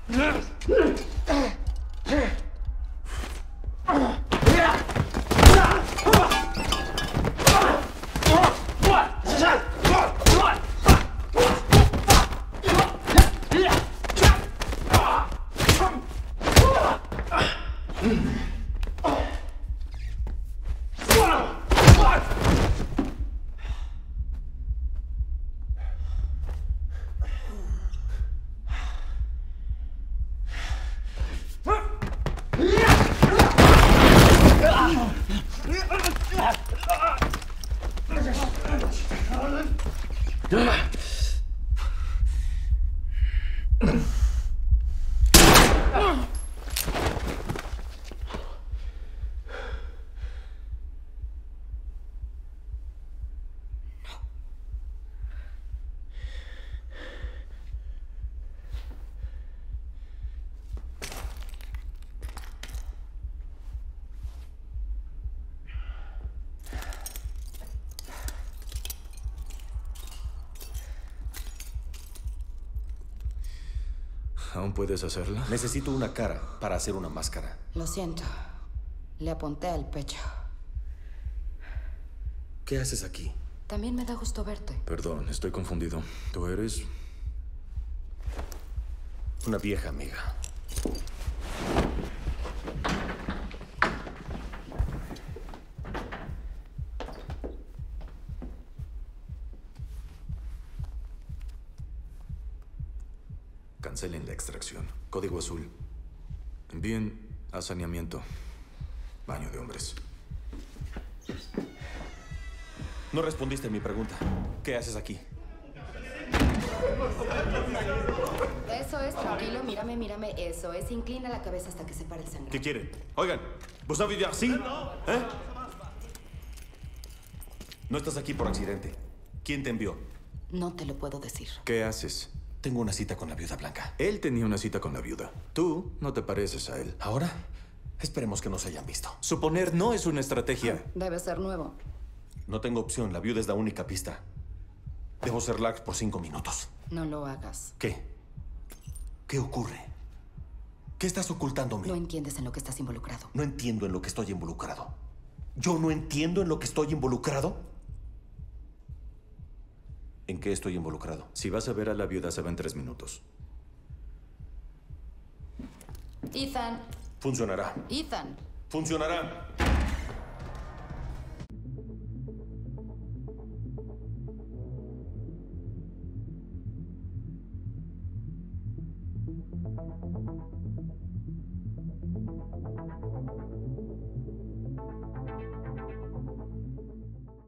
¿Aún puedes hacerla? Necesito una cara para hacer una máscara. Lo siento. Le apunté al pecho. ¿Qué haces aquí? También me da gusto verte. Perdón, estoy confundido. ¿Tú eres? Una vieja amiga. Cancelen la extracción. Código azul. Envíen a saneamiento. Baño de hombres. No respondiste a mi pregunta. ¿Qué haces aquí? Eso es, tranquilo, mírame. Eso es, inclina la cabeza hasta que se pare el sangrado. ¿Qué quieren? Oigan, ¿vos avez vivir así? ¿Eh? No estás aquí por accidente. ¿Quién te envió? No te lo puedo decir. ¿Qué haces? Tengo una cita con la viuda blanca. Él tenía una cita con la viuda. Tú no te pareces a él. ¿Ahora? Esperemos que no se hayan visto. Suponer no es una estrategia. Debe ser nuevo. No tengo opción. La viuda es la única pista. Debo ser Lars por 5 minutos. No lo hagas. ¿Qué? ¿Qué ocurre? ¿Qué estás ocultándome? No entiendes en lo que estás involucrado. No entiendo en lo que estoy involucrado. ¿Yo no entiendo en lo que estoy involucrado? ¿En qué estoy involucrado? Si vas a ver a la viuda, se va en 3 minutos. Ethan. Funcionará. Ethan. Funcionará.